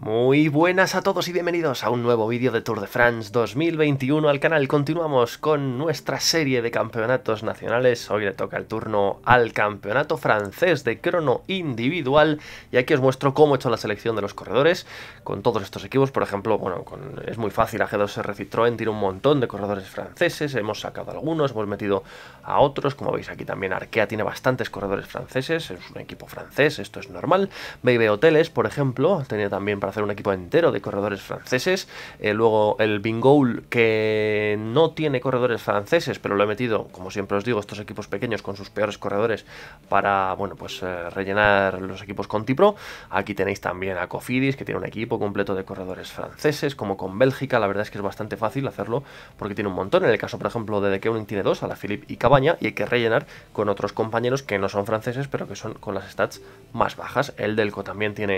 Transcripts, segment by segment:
Muy buenas a todos y bienvenidos a un nuevo vídeo de Tour de France 2021 al canal. Continuamos con nuestra serie de campeonatos nacionales. Hoy le toca el turno al campeonato francés de crono individual y aquí os muestro cómo he hecho la selección de los corredores con todos estos equipos. Por ejemplo, bueno, es muy fácil, a G2R Citroën tiene un montón de corredores franceses, hemos sacado algunos, hemos metido a otros, como veis aquí también Arkea tiene bastantes corredores franceses, es un equipo francés, esto es normal. BB Hoteles, por ejemplo, tenía también para hacer un equipo entero de corredores franceses. Luego el Bingoul, que no tiene corredores franceses, pero lo he metido, como siempre os digo, estos equipos pequeños con sus peores corredores para, bueno, pues rellenar los equipos Conti Pro. Aquí tenéis también a Cofidis, que tiene un equipo completo de corredores franceses, como con Bélgica. La verdad es que es bastante fácil hacerlo porque tiene un montón. En el caso, por ejemplo, de Keuning tiene dos, Alaphilippe y Cabaña, y hay que rellenar con otros compañeros que no son franceses, pero que son con las stats más bajas. El Delco también tiene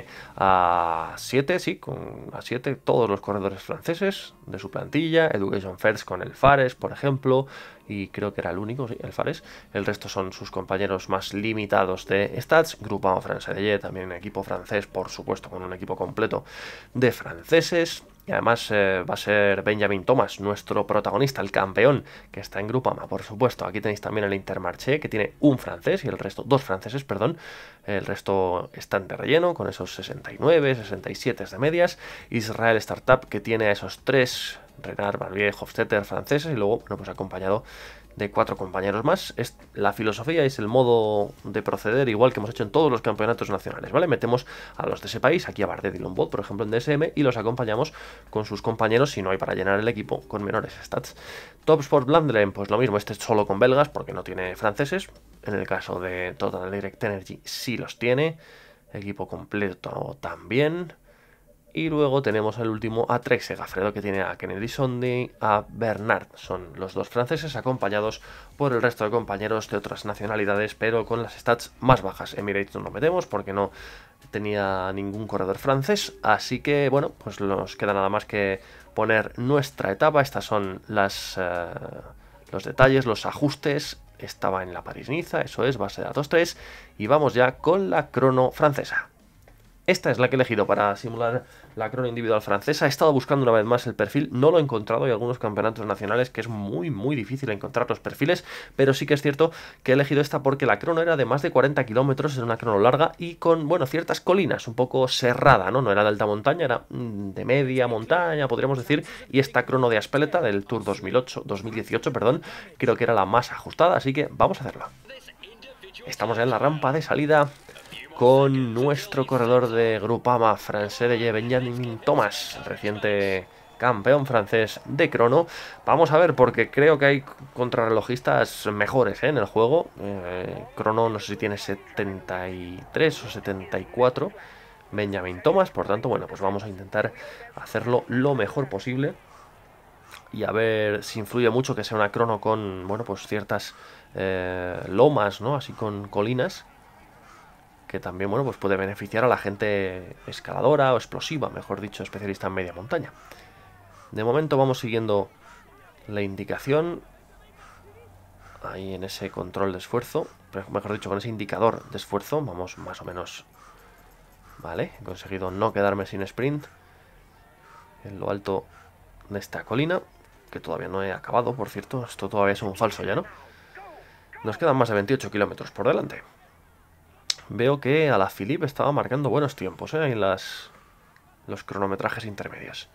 a 7, sí, con a 7 todos los corredores franceses de su plantilla. Education First con el Fares, por ejemplo, y creo que era el único, sí, el Fares. El resto son sus compañeros más limitados de stats. Groupama France también un equipo francés, por supuesto, con un equipo completo de franceses. Y además va a ser Benjamin Thomas, nuestro protagonista, el campeón, que está en Groupama, por supuesto. Aquí tenéis también el Intermarché, que tiene un francés y el resto, dos franceses, perdón. El resto están de relleno, con esos 69, 67 de medias. Israel Startup, que tiene a esos tres, Renard, Barbier, Hofstetter, franceses, y luego, bueno, pues acompañado de 4 compañeros más. La filosofía es el modo de proceder igual que hemos hecho en todos los campeonatos nacionales, ¿vale? Metemos a los de ese país, aquí a Bardet y Lombard, por ejemplo, en DSM, y los acompañamos con sus compañeros, si no hay para llenar el equipo, con menores stats. Top Sport Blandelen, pues lo mismo, este es solo con belgas, porque no tiene franceses. En el caso de Total Direct Energy sí los tiene. Equipo completo también. Y luego tenemos el último a Trek Segafredo, que tiene a Kennedy Sondy, a Bernard. Son los dos franceses acompañados por el resto de compañeros de otras nacionalidades, pero con las stats más bajas. Emirates no lo metemos porque no tenía ningún corredor francés. Así que, bueno, pues nos queda nada más que poner nuestra etapa. Estas son los detalles, los ajustes. Estaba en la París-Niza, eso es, base de datos 3. Y vamos ya con la crono francesa. Esta es la que he elegido para simular la crono individual francesa. He estado buscando una vez más el perfil, no lo he encontrado. Hay algunos campeonatos nacionales que es muy difícil encontrar los perfiles, pero sí que es cierto que he elegido esta porque la crono era de más de 40 kilómetros, es una crono larga y con, bueno, ciertas colinas, un poco serrada, ¿no? No era de alta montaña, era de media montaña, podríamos decir, y esta crono de Aspeleta del Tour 2018, perdón, creo que era la más ajustada, así que vamos a hacerla. Estamos ya en la rampa de salida con nuestro corredor de Groupama France de Benjamin Thomas, reciente campeón francés de crono. Vamos a ver, porque creo que hay contrarrelojistas mejores en el juego. Crono no sé si tiene 73 o 74 Benjamin Thomas, por tanto, bueno, pues vamos a intentar hacerlo lo mejor posible y a ver si influye mucho que sea una crono con, bueno, pues ciertas lomas, ¿no? Así con colinas, que también, bueno, pues puede beneficiar a la gente escaladora o explosiva, mejor dicho, especialista en media montaña. De momento vamos siguiendo la indicación ahí en ese control de esfuerzo, mejor dicho, con ese indicador de esfuerzo, vamos más o menos, vale, he conseguido no quedarme sin sprint en lo alto de esta colina, que todavía no he acabado, por cierto, esto todavía es un falso ya, ¿no? Nos quedan más de 28 kilómetros por delante. Veo que Alaphilippe estaba marcando buenos tiempos, en los cronometrajes intermedios.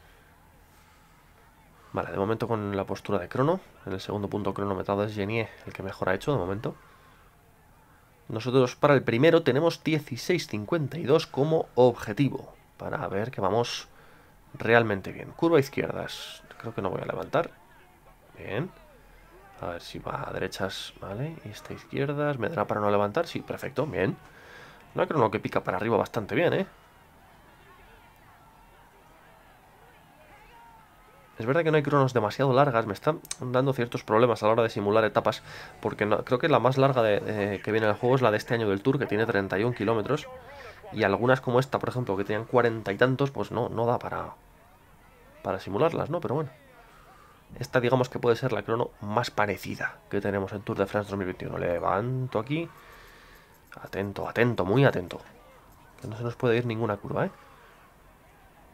Vale, de momento con la postura de crono. En el segundo punto cronometrado es Genier el que mejor ha hecho de momento. Nosotros para el primero tenemos 16.52 como objetivo, para ver que vamos realmente bien. Curva izquierdas, creo que no voy a levantar. Bien. A ver si va a derechas, vale. Y esta izquierdas, ¿me dará para no levantar? Sí, perfecto, bien. Una crono que pica para arriba bastante bien, Es verdad que no hay cronos demasiado largas, me están dando ciertos problemas a la hora de simular etapas, porque no, creo que la más larga que viene en el juego es la de este año del Tour, que tiene 31 kilómetros, y algunas como esta, por ejemplo, que tenían 40 y tantos, pues no da para simularlas, ¿no? Pero bueno, esta digamos que puede ser la crono más parecida que tenemos en Tour de France 2021. Levanto aquí, atento, muy atento, que no se nos puede ir ninguna curva,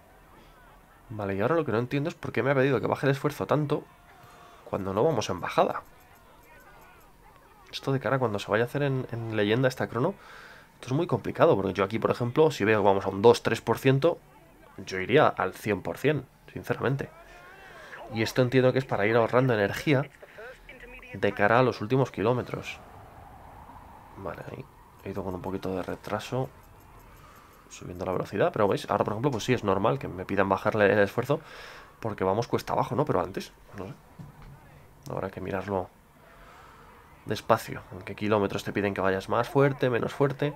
Vale, y ahora lo que no entiendo es por qué me ha pedido que baje el esfuerzo tanto cuando no vamos en bajada. Esto de cara cuando se vaya a hacer en leyenda esta crono, esto es muy complicado, porque yo aquí, por ejemplo, si veo que vamos a un 2-3%, yo iría al 100%, sinceramente. Y esto entiendo que es para ir ahorrando energía de cara a los últimos kilómetros. Vale, ahí he ido con un poquito de retraso, subiendo la velocidad, pero veis, ahora por ejemplo, pues sí, es normal que me pidan bajarle el esfuerzo, porque vamos cuesta abajo, ¿no? Pero antes, no sé, habrá que mirarlo despacio. ¿En qué kilómetros te piden que vayas más fuerte, menos fuerte?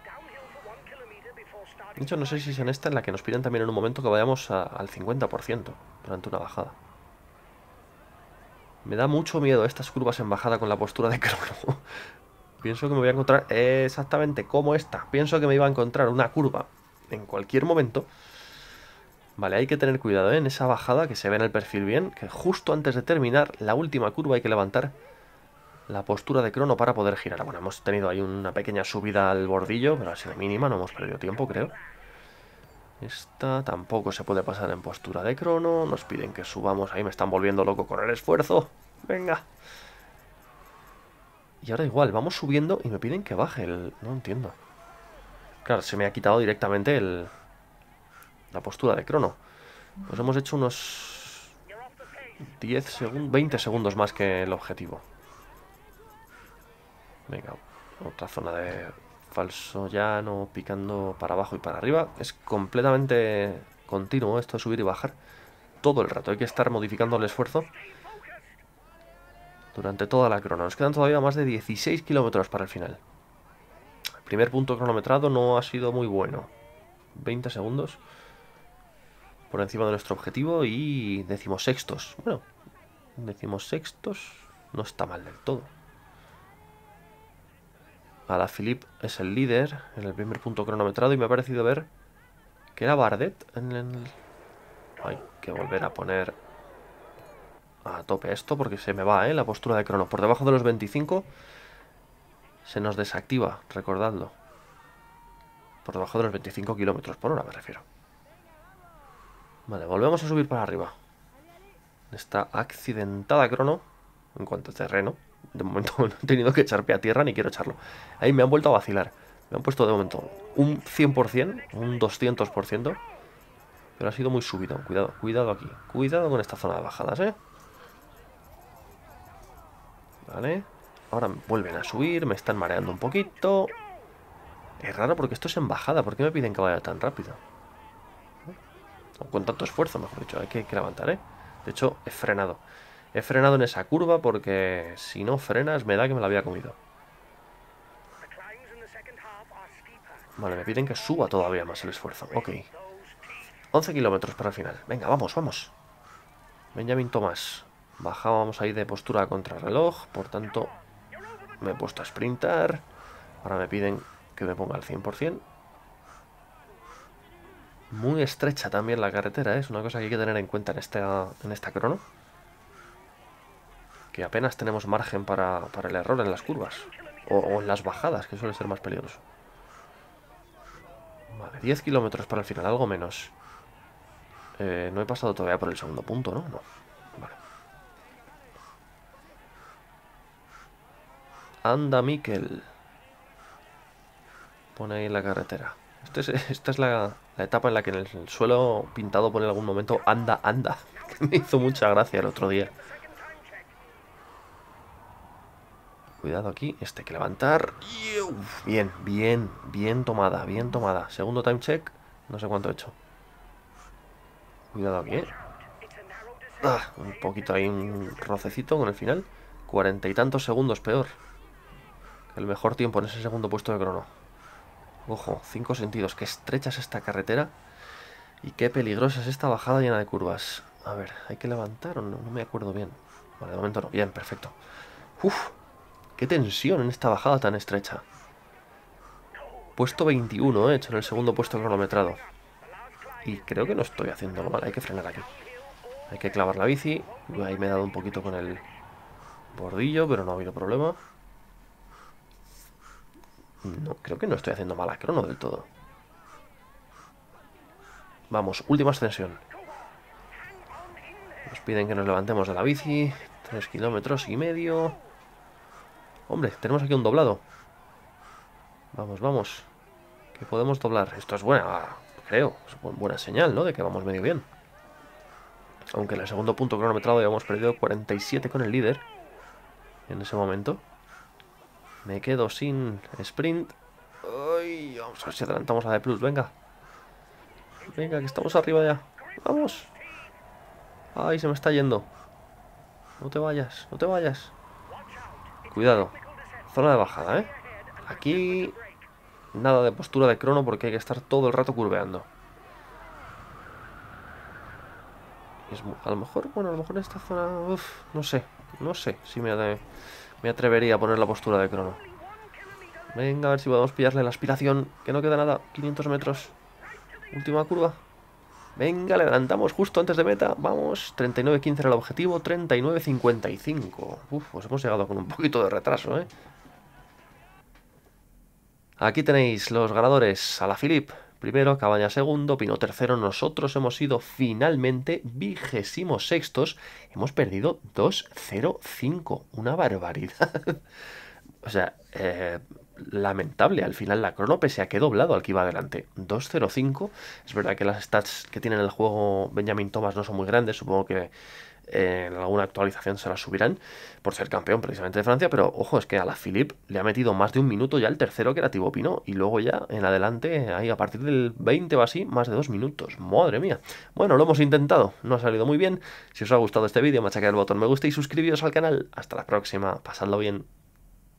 De hecho, no sé si es en esta en la que nos piden también en un momento que vayamos al 50% durante una bajada. Me da mucho miedo estas curvas en bajada con la postura de crono. Pienso que me voy a encontrar exactamente como esta. Pienso que me iba a encontrar una curva en cualquier momento. Vale, hay que tener cuidado, ¿eh? En esa bajada que se ve en el perfil bien, que justo antes de terminar la última curva hay que levantar la postura de crono para poder girar. Bueno, hemos tenido ahí una pequeña subida al bordillo, pero ha sido mínima, no hemos perdido tiempo, creo. Esta tampoco se puede pasar en postura de crono. Nos piden que subamos. Ahí me están volviendo loco con el esfuerzo. Venga. Y ahora igual, vamos subiendo y me piden que baje el... No entiendo. Claro, se me ha quitado directamente la postura de crono. Pues hemos hecho unos 10 segundos, 20 segundos más que el objetivo. Venga, otra zona de falso llano, picando para abajo y para arriba. Es completamente continuo esto de subir y bajar. Todo el rato hay que estar modificando el esfuerzo durante toda la crono. Nos quedan todavía más de 16 kilómetros para el final. El primer punto cronometrado no ha sido muy bueno. 20 segundos por encima de nuestro objetivo y decimosextos. Bueno, decimosextos no está mal del todo. Alaphilippe es el líder en el primer punto cronometrado y me ha parecido ver que era Bardet en el... Hay que volver a poner a tope esto porque se me va, la postura de crono. Por debajo de los 25 se nos desactiva, recordadlo. Por debajo de los 25 kilómetros por hora me refiero. Vale, volvemos a subir para arriba. Esta accidentada crono en cuanto a terreno. De momento no he tenido que echar pie a tierra ni quiero echarlo. Ahí me han vuelto a vacilar. Me han puesto de momento un 100%, un 200%. Pero ha sido muy subido. Cuidado, cuidado aquí. Cuidado con esta zona de bajadas, ¿eh? Vale. Ahora vuelven a subir, me están mareando un poquito. Es raro porque esto es en bajada. ¿Por qué me piden que vaya tan rápido? O con tanto esfuerzo, mejor dicho. Hay que levantar, ¿eh? De hecho, he frenado. He frenado en esa curva porque si no frenas me da que me la había comido. Vale, me piden que suba todavía más el esfuerzo. Ok. 11 kilómetros para el final. Venga, vamos, vamos. Benjamin Thomas. Bajábamos ahí de postura a contrarreloj. Por tanto, me he puesto a sprintar. Ahora me piden que me ponga al 100%. Muy estrecha también la carretera, ¿eh? Es una cosa que hay que tener en cuenta en esta crono. Que apenas tenemos margen para el error en las curvas. O en las bajadas, que suele ser más peligroso. Vale, 10 kilómetros para el final, algo menos. No he pasado todavía por el segundo punto, ¿no? No. Vale. Anda, Mikel. Pone ahí en la carretera. Esta es la etapa en la que en el suelo pintado pone en algún momento anda, anda. Que me hizo mucha gracia el otro día. Cuidado aquí, este hay que levantar. Bien, bien, bien tomada, bien tomada. Segundo time check, no sé cuánto he hecho. Cuidado aquí, un poquito ahí, un rocecito con el final. 40 y tantos segundos peor. El mejor tiempo en ese segundo puesto de crono. Ojo, 5 sentidos. Qué estrecha es esta carretera. Y qué peligrosa es esta bajada llena de curvas. A ver, ¿hay que levantar o no? No me acuerdo bien. Vale, de momento no. Bien, perfecto. Uf, qué tensión en esta bajada tan estrecha. Puesto 21, he hecho en el segundo puesto cronometrado. Y creo que no estoy haciendo mal. Hay que frenar aquí. Hay que clavar la bici. Ahí me he dado un poquito con el bordillo, pero no ha habido problema. No, creo que no estoy haciendo mala crono del todo. Vamos, última ascensión. Nos piden que nos levantemos de la bici. 3,5 kilómetros. Hombre, tenemos aquí un doblado. Vamos, vamos. Que podemos doblar. Esto es buena, creo. Es buena señal, ¿no? De que vamos medio bien. Aunque en el segundo punto cronometrado ya hemos perdido 47 con el líder. En ese momento. Me quedo sin sprint. Ay, vamos a ver si adelantamos a D+. Venga. Venga, que estamos arriba ya. Vamos. Ay, se me está yendo. No te vayas, no te vayas. Cuidado. Zona de bajada, ¿eh? Aquí nada de postura de crono porque hay que estar todo el rato curveando. A lo mejor, bueno, a lo mejor en esta zona... no sé si me atrevería a poner la postura de crono. Venga, a ver si podemos pillarle la aspiración. Que no queda nada, 500 metros. Última curva. Venga, le adelantamos justo antes de meta. Vamos, 39.15 era el objetivo, 39.55. Pues hemos llegado con un poquito de retraso, ¿eh? Aquí tenéis los ganadores. Alaphilippe primero, Cabaña segundo, Pinot tercero. Nosotros hemos sido finalmente 26º. Hemos perdido 2.05. Una barbaridad. O sea, lamentable. Al final la crono pese a que he doblado al que iba adelante. 2.05. Es verdad que las stats que tiene en el juego Benjamin Thomas no son muy grandes. Supongo que en alguna actualización se las subirán por ser campeón precisamente de Francia. Pero ojo, es que a Alaphilippe le ha metido más de un minuto ya el tercero, que era Thibaut Pinot. Y luego ya en adelante, ahí a partir del 20 o así, más de 2 minutos. Madre mía. Bueno, lo hemos intentado. No ha salido muy bien. Si os ha gustado este vídeo, machacad el botón me gusta y suscribiros al canal. Hasta la próxima. Pasadlo bien.